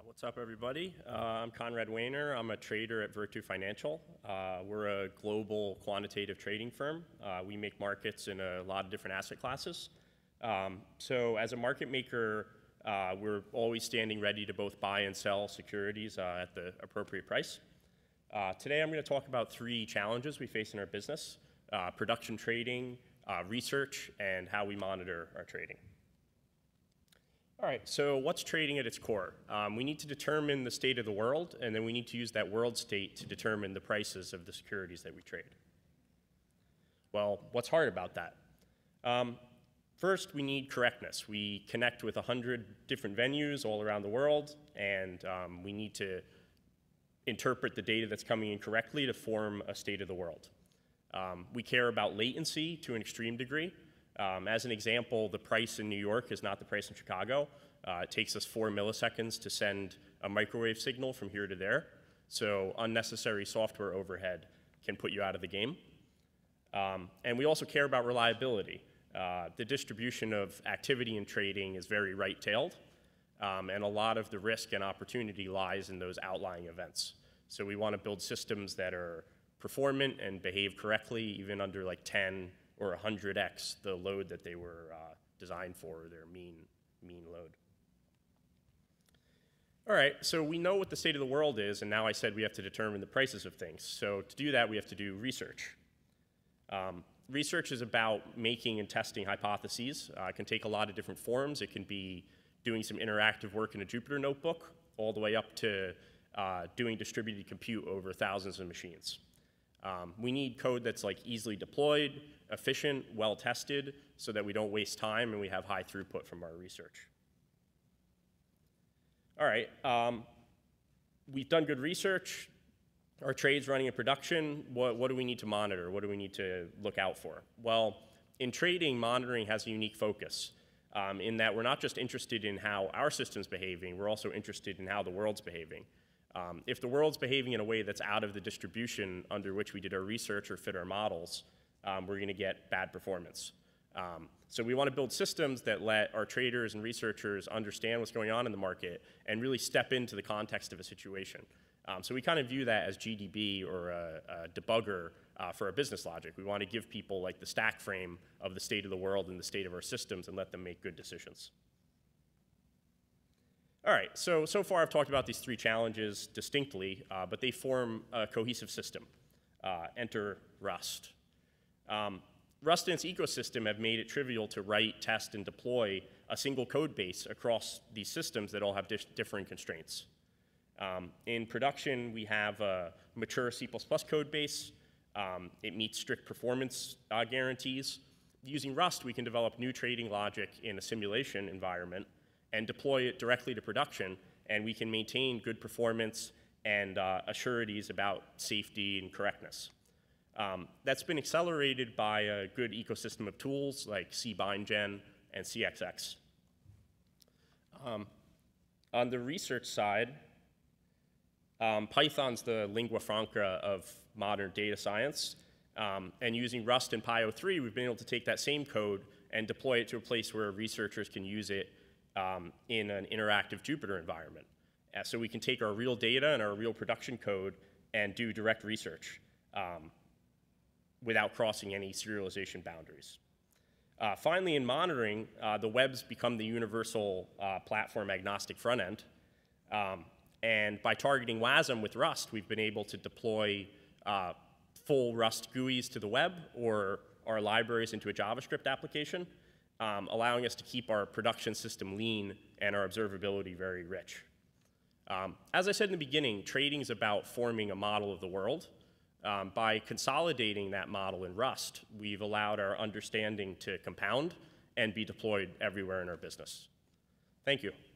What's up, everybody? I'm Conrad Wehner. I'm a trader at Virtu Financial. We're a global quantitative trading firm. We make markets in a lot of different asset classes. So as a market maker, we're always standing ready to both buy and sell securities at the appropriate price. Today, I'm going to talk about three challenges we face in our business: production trading, research, and how we monitor our trading. All right, so what's trading at its core? We need to determine the state of the world, and then we need to use that world state to determine the prices of the securities that we trade. Well, what's hard about that? First, we need correctness. We connect with 100 different venues all around the world, and we need to interpret the data that's coming in correctly to form a state of the world. We care about latency to an extreme degree. As an example, the price in New York is not the price in Chicago. It takes us 4 milliseconds to send a microwave signal from here to there. So unnecessary software overhead can put you out of the game. And we also care about reliability. The distribution of activity in trading is very right-tailed, and a lot of the risk and opportunity lies in those outlying events. So we want to build systems that are performant and behave correctly, even under like 10 or 100x the load that they were designed for, their mean load. All right, so we know what the state of the world is, and now I said we have to determine the prices of things. So to do that, we have to do research. Research is about making and testing hypotheses. It can take a lot of different forms. It can be doing some interactive work in a Jupyter notebook, all the way up to doing distributed compute over thousands of machines. We need code that's like easily deployed, efficient, well-tested, so that we don't waste time and we have high throughput from our research. All right, we've done good research. Our trade's running in production. What do we need to monitor? What do we need to look out for? Well, in trading, monitoring has a unique focus in that we're not just interested in how our system's behaving, we're also interested in how the world's behaving. If the world's behaving in a way that's out of the distribution under which we did our research or fit our models, we're going to get bad performance. So we want to build systems that let our traders and researchers understand what's going on in the market and really step into the context of a situation. So we kind of view that as GDB or a debugger for our business logic. We want to give people like the stack frame of the state of the world and the state of our systems and let them make good decisions. All right, so far I've talked about these three challenges distinctly, but they form a cohesive system. Enter Rust. Rust and its ecosystem have made it trivial to write, test, and deploy a single code base across these systems that all have differing constraints. In production, we have a mature C++ code base. It meets strict performance guarantees. Using Rust, we can develop new trading logic in a simulation environment and deploy it directly to production, and we can maintain good performance and assurities about safety and correctness. That's been accelerated by a good ecosystem of tools like cbindgen and CXX. On the research side, Python's the lingua franca of modern data science, and using Rust and Py-O3, we've been able to take that same code and deploy it to a place where researchers can use it in an interactive Jupyter environment. So we can take our real data and our real production code and do direct research without crossing any serialization boundaries. Finally, in monitoring, the web's become the universal platform agnostic front end. And by targeting WASM with Rust, we've been able to deploy full Rust GUIs to the web or our libraries into a JavaScript application, allowing us to keep our production system lean and our observability very rich. As I said in the beginning, trading is about forming a model of the world. By consolidating that model in Rust, we've allowed our understanding to compound and be deployed everywhere in our business. Thank you.